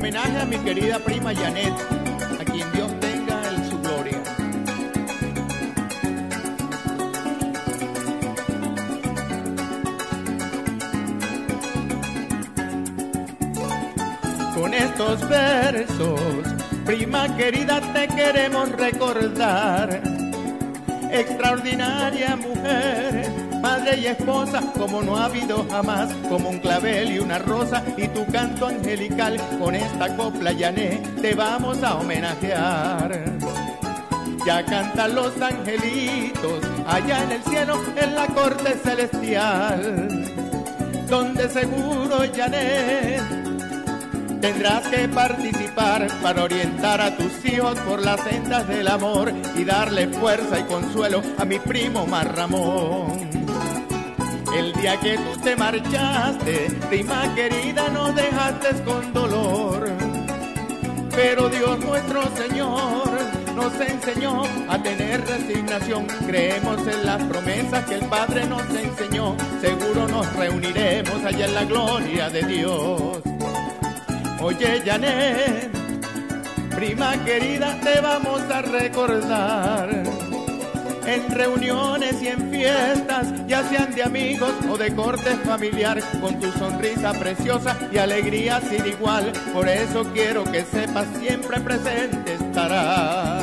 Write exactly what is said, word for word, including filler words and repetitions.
Homenaje a mi querida prima Janet, a quien Dios tenga en su gloria. Con estos versos, prima querida, te queremos recordar. Extraordinaria mujer, madre y esposa, como no ha habido jamás, como un clavel y una rosa, y tu canto angelical, con esta copla llané, te vamos a homenajear. Ya cantan los angelitos, allá en el cielo, en la corte celestial, donde seguro, Janet, tendrás que participar para orientar a tus hijos por las sendas del amor y darle fuerza y consuelo a mi primo Mar Ramón. El día que tú te marchaste, prima querida, nos dejaste con dolor. Pero Dios nuestro Señor nos enseñó a tener resignación. Creemos en las promesas que el Padre nos enseñó. Seguro nos reuniremos allá en la gloria de Dios. Oye, Janet, prima querida, te vamos a recordar. En reuniones y en fiestas, ya sean de amigos o de corte familiar, con tu sonrisa preciosa y alegría sin igual. Por eso quiero que sepas, siempre presente estarás.